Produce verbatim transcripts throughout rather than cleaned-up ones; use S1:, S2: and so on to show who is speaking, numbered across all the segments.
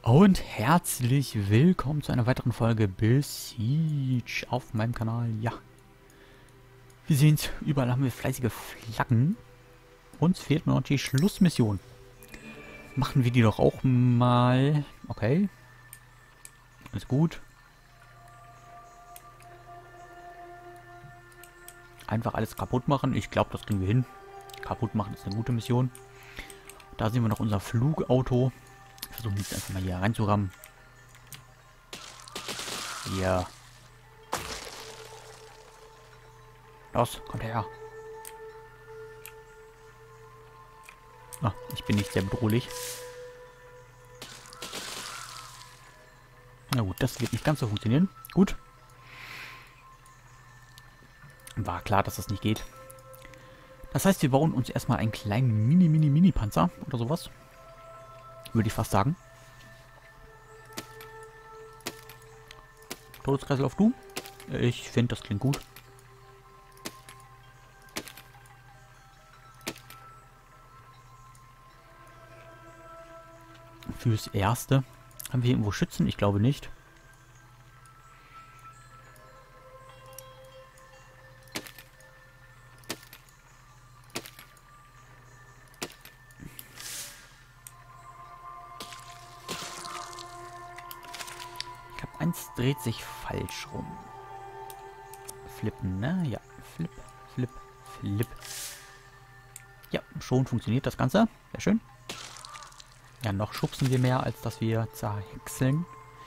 S1: Und herzlich willkommen zu einer weiteren Folge Besiege auf meinem Kanal. Ja, wir sehen es, überall haben wir fleißige Flaggen. Uns fehlt nur noch die Schlussmission. Machen wir die doch auch mal. Okay. Ist gut. Einfach alles kaputt machen. Ich glaube, das kriegen wir hin. Kaputt machen ist eine gute Mission. Da sehen wir noch unser Flugauto. Wir versuchen jetzt einfach mal hier reinzurammen. Ja. Los, kommt her. Ah, ich bin nicht sehr bedrohlich. Na gut, das wird nicht ganz so funktionieren. Gut. War klar, dass das nicht geht. Das heißt, wir bauen uns erstmal einen kleinen Mini-Mini-Mini-Panzer oder sowas. Würde ich fast sagen. Todeskreislauf, du? Ich finde, das klingt gut. Fürs Erste. Haben wir irgendwo Schützen? Ich glaube nicht. Ich glaube, eins dreht sich falsch rum. Flippen, ne? Ja. Flip, flip, flip. Ja, schon funktioniert das Ganze. Sehr schön. Ja, noch schubsen wir mehr, als dass wir zerhäckseln.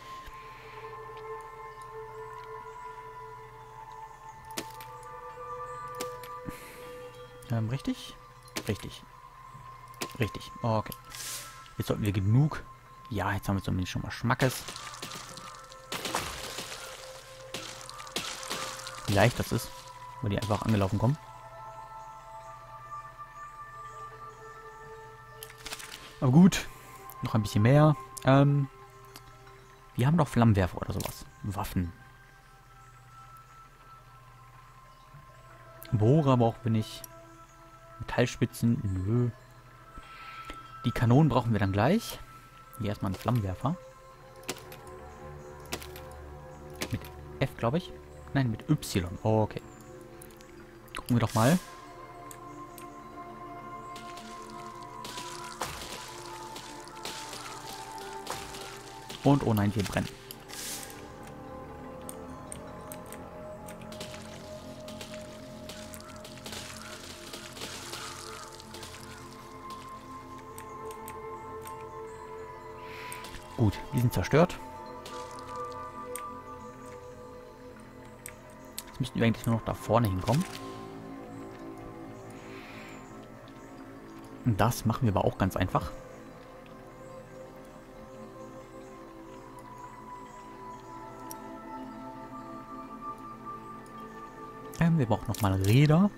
S1: Ähm, richtig? Richtig. Richtig. Okay. Jetzt sollten wir genug... Ja, jetzt haben wir zumindest schon mal Schmackes. Wie leicht das ist, weil die einfach angelaufen kommen. Aber gut. Noch ein bisschen mehr. Ähm, wir haben doch Flammenwerfer oder sowas. Waffen. Bohrer brauchen wir nicht. Metallspitzen. Nö. Die Kanonen brauchen wir dann gleich. Hier erstmal einen Flammenwerfer. Mit F, glaube ich. Nein, mit Y. Oh, okay. Gucken wir doch mal. Und oh nein, wir brennen. Gut, die sind zerstört. Jetzt müssten wir eigentlich nur noch da vorne hinkommen. Und das machen wir aber auch ganz einfach. Ähm, wir brauchen nochmal Räder.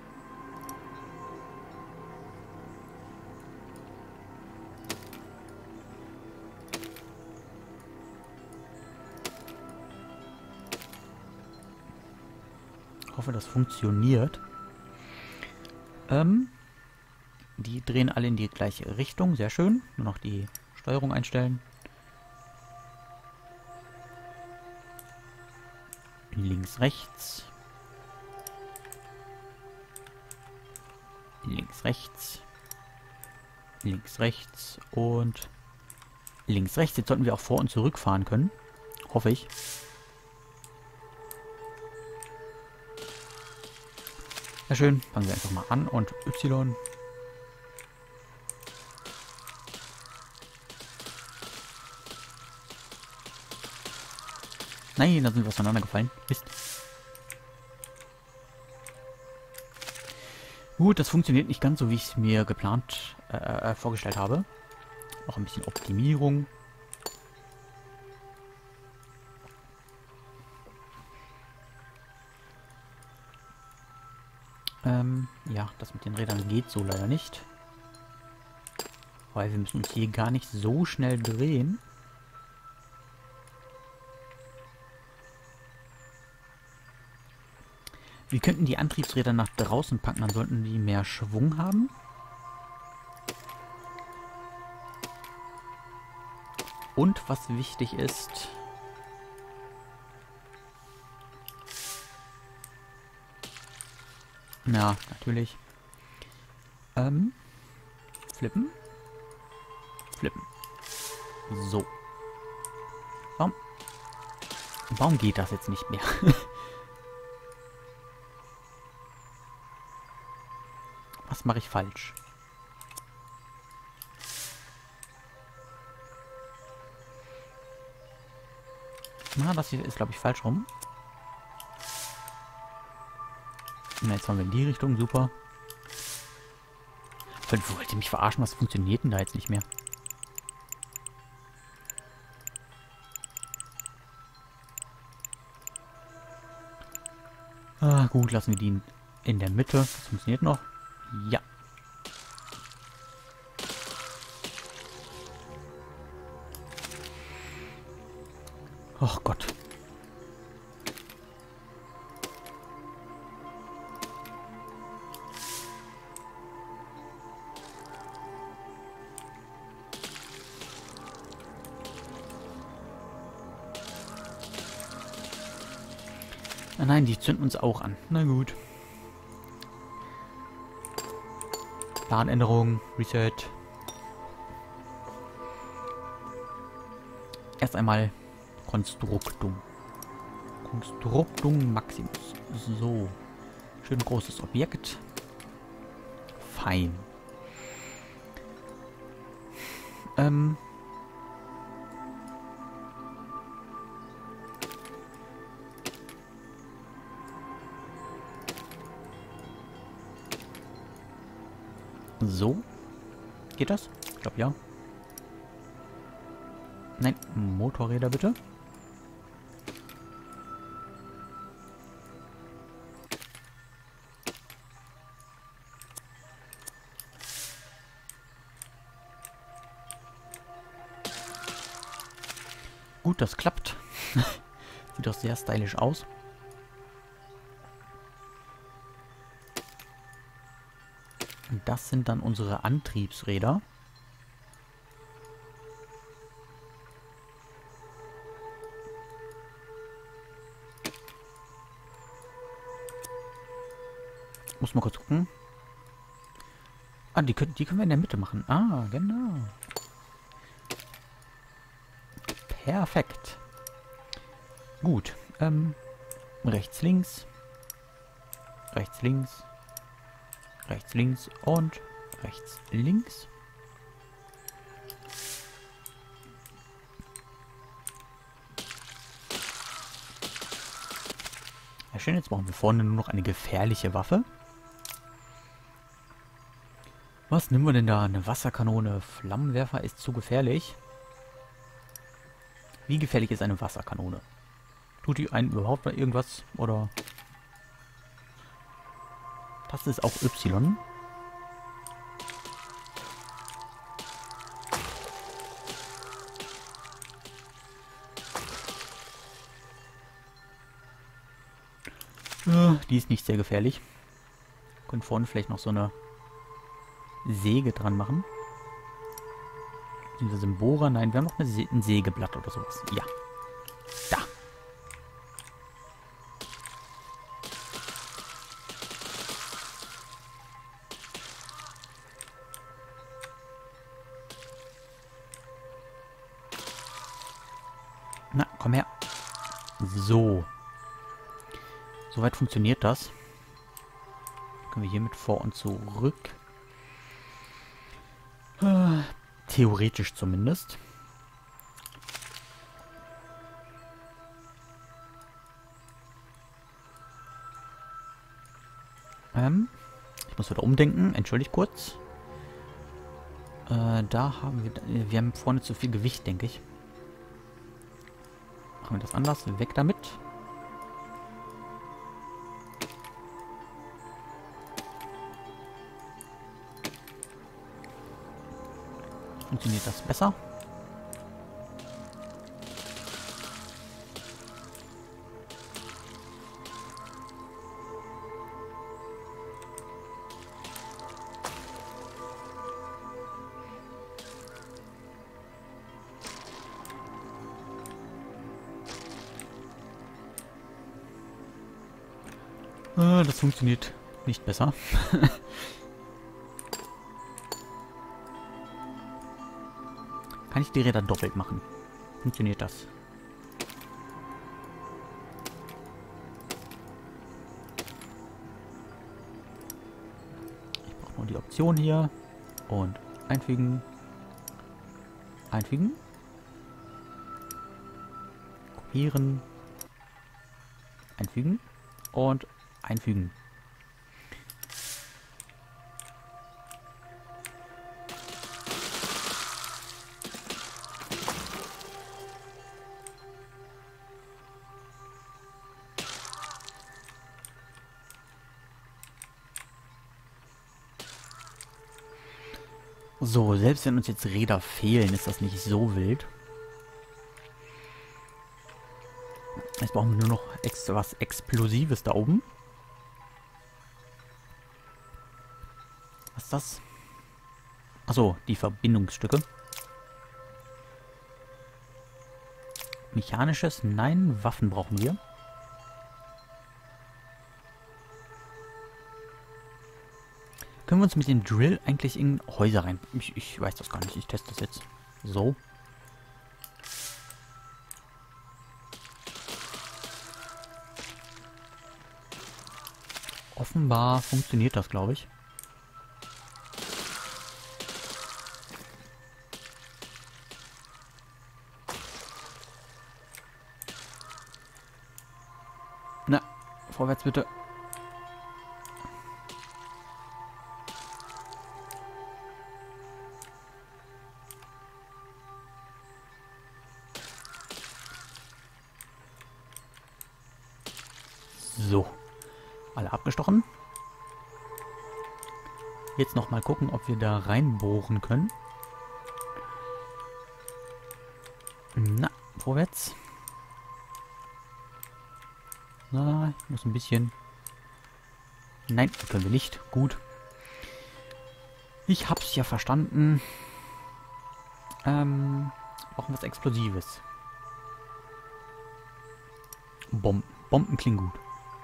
S1: Ich hoffe, das funktioniert. Ähm, die drehen alle in die gleiche Richtung. Sehr schön. Nur noch die Steuerung einstellen. Links, rechts. Links, rechts. Links, rechts. Und links, rechts. Jetzt sollten wir auch vor und zurück fahren können. Hoffe ich. Sehr schön. Fangen wir einfach mal an. Und Y. Nein, da sind wir auseinandergefallen. Mist. Gut, das funktioniert nicht ganz so, wie ich es mir geplant äh, vorgestellt habe. Noch ein bisschen Optimierung. Ähm, ja, das mit den Rädern geht so leider nicht. Weil wir müssen uns hier gar nicht so schnell drehen. Wir könnten die Antriebsräder nach draußen packen, dann sollten die mehr Schwung haben. Und was wichtig ist... Ja, natürlich. Ähm, flippen. Flippen. So. Warum? Warum geht das jetzt nicht mehr? Was mache ich falsch? Na, das hier ist, glaube ich, falsch rum. Na, jetzt fahren wir in die Richtung. Super. Wollt ihr mich verarschen? Was funktioniert denn da jetzt nicht mehr? Ah, gut, lassen wir die in der Mitte. Das funktioniert noch. Ja. Och Gott. Ah, nein, die zünden uns auch an. Na gut. Planänderung, Reset. Erst einmal Konstruktum. Konstruktum Maximus. So. Schön großes Objekt. Fein. Ähm. So. Geht das? Ich glaube ja. Nein, Motorräder bitte. Gut, das klappt. Sieht doch sehr stylisch aus. Und das sind dann unsere Antriebsräder. Muss mal kurz gucken. Ah, die können, die können wir in der Mitte machen. Ah, genau. Perfekt. Gut. Ähm, rechts, links. Rechts, links. Rechts, links und rechts, links. Ja, schön, jetzt brauchen wir vorne nur noch eine gefährliche Waffe. Was nehmen wir denn da? Eine Wasserkanone. Flammenwerfer ist zu gefährlich. Wie gefährlich ist eine Wasserkanone? Tut die einen überhaupt mal irgendwas? Oder... Das ist auch Y. Ja, die ist nicht sehr gefährlich. Können vorne vielleicht noch so eine Säge dran machen. Beziehungsweise ein Bohrer. Nein, wir haben noch eine Se ein Sägeblatt oder sowas. Ja. Da. Na, komm her. So. Soweit funktioniert das. Können wir hiermit vor und zurück. Äh, theoretisch zumindest. Ähm, ich muss wieder umdenken. Entschuldigt kurz. Äh, da haben wir... Wir haben vorne zu viel Gewicht, denke ich. Machen wir das anders. Weg damit. Funktioniert das besser? Äh, das funktioniert nicht besser. Kann ich die Räder doppelt machen? Funktioniert das? Ich brauche nur die Option hier. Und einfügen. Einfügen. Kopieren. Einfügen. Und einfügen. So, selbst wenn uns jetzt Räder fehlen, ist das nicht so wild. Jetzt brauchen wir nur noch ex was Explosives da oben. Was ist das? Achso, die Verbindungsstücke. Mechanisches? Nein, Waffen brauchen wir. Können wir uns mit dem Drill eigentlich in Häuser rein... Ich, ich weiß das gar nicht, ich teste das jetzt. So. Offenbar funktioniert das, glaube ich. Na, vorwärts bitte. So. Alle abgestochen. Jetzt noch mal gucken, ob wir da reinbohren können. Na, vorwärts. Na, ich muss ein bisschen... Nein, können wir nicht. Gut. Ich hab's ja verstanden. Ähm, brauchen was Explosives. Bomben. Bomben klingen gut.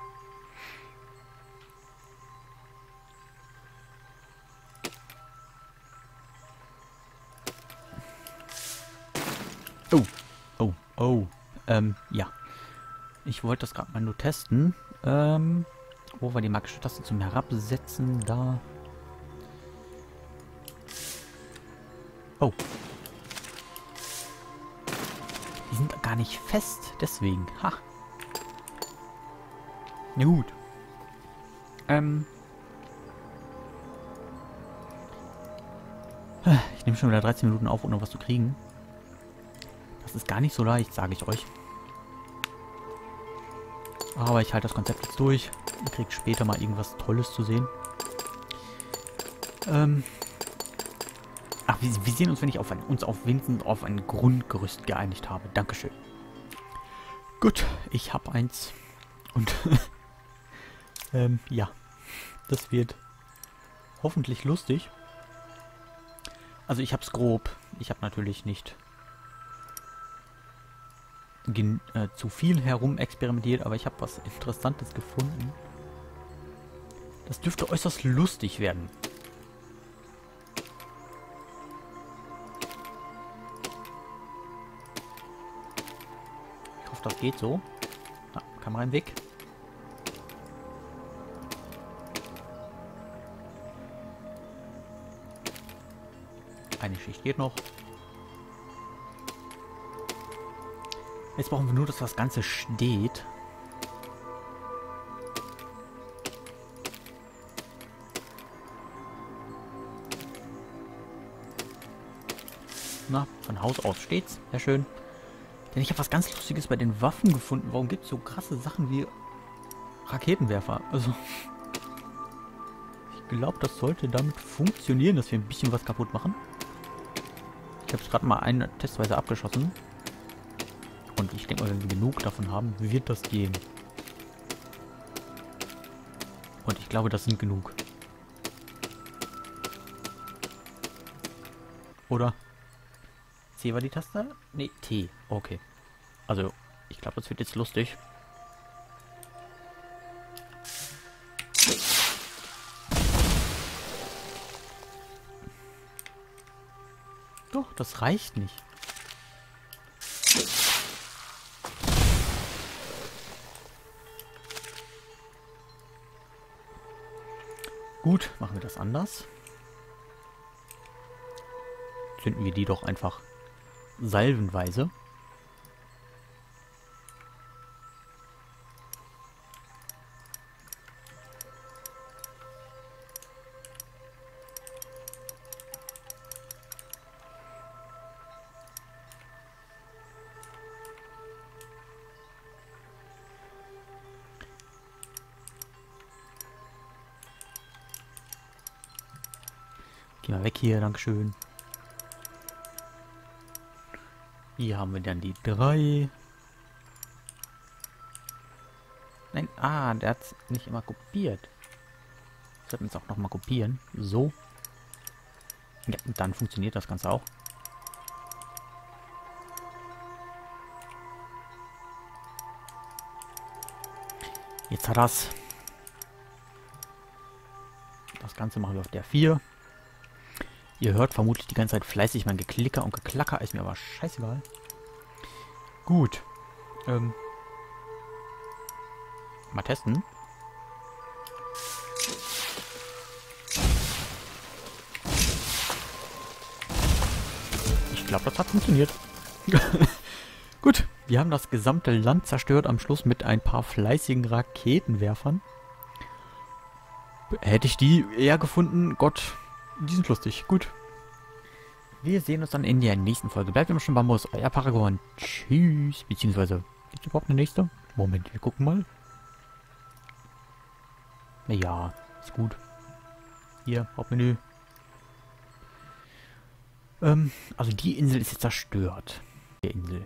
S1: Oh, oh, oh, ähm, ja. Ich wollte das gerade mal nur testen. Ähm, wo wir die magische Taste zum Herabsetzen, da. Oh. Die sind gar nicht fest, deswegen. Ha. Na gut. Ähm. Ich nehme schon wieder dreizehn Minuten auf, ohne was zu kriegen. Das ist gar nicht so leicht, sage ich euch. Aber ich halte das Konzept jetzt durch. Ihr kriegt später mal irgendwas Tolles zu sehen. Ähm. Ach, wir, wir sehen uns, wenn ich auf ein, uns auf wenigstens auf ein Grundgerüst geeinigt habe. Dankeschön. Gut, ich habe eins. Und ähm, ja. Das wird hoffentlich lustig. Also ich habe es grob. Ich habe natürlich nicht Gen äh, zu viel herum experimentiert, aber ich habe was Interessantes gefunden. Das dürfte äußerst lustig werden. Ich hoffe, das geht so. Ah, Kamera im Weg. Eine Schicht geht noch. Jetzt brauchen wir nur, dass das Ganze steht. Na, von Haus aus steht's. Sehr schön. Denn ich habe was ganz Lustiges bei den Waffen gefunden. Warum gibt es so krasse Sachen wie Raketenwerfer? Also, ich glaube, das sollte damit funktionieren, dass wir ein bisschen was kaputt machen. Ich habe es gerade mal eine testweise abgeschossen. Und ich denke mal, wenn wir genug davon haben, wird das gehen. Und ich glaube, das sind genug. Oder? C war die Taste? Ne, T. Okay. Also, ich glaube, das wird jetzt lustig. das reicht nicht. Gut, machen wir das anders. Zünden wir die doch einfach salvenweise. Geh mal weg hier, dankeschön. Hier haben wir dann die drei. Nein, ah, der hat es nicht immer kopiert. Sollten wir es auch nochmal kopieren. So. Ja, und dann funktioniert das Ganze auch. Jetzt hat das. Das Ganze machen wir auf der vier. Ihr hört vermutlich die ganze Zeit fleißig mein Geklicker und Geklacker, ist mir aber scheißegal. Gut. Ähm. Mal testen. Ich glaube, das hat funktioniert. Gut, wir haben das gesamte Land zerstört, am Schluss mit ein paar fleißigen Raketenwerfern. Hätte ich die eher gefunden, Gott, die sind lustig. Gut. Wir sehen uns dann in der nächsten Folge. Bleibt immer schon Bambus, euer Paragon. Tschüss. Beziehungsweise, gibt es überhaupt eine nächste? Moment, wir gucken mal. Ja, ist gut. Hier, Hauptmenü. Ähm, also die Insel ist jetzt zerstört. Die Insel.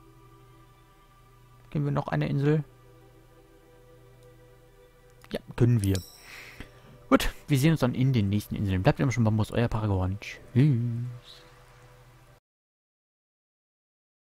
S1: Können wir noch eine Insel? Ja, können wir. Gut, wir sehen uns dann in den nächsten Inseln. Bleibt immer schon Bambus, euer Paragon. Tschüss.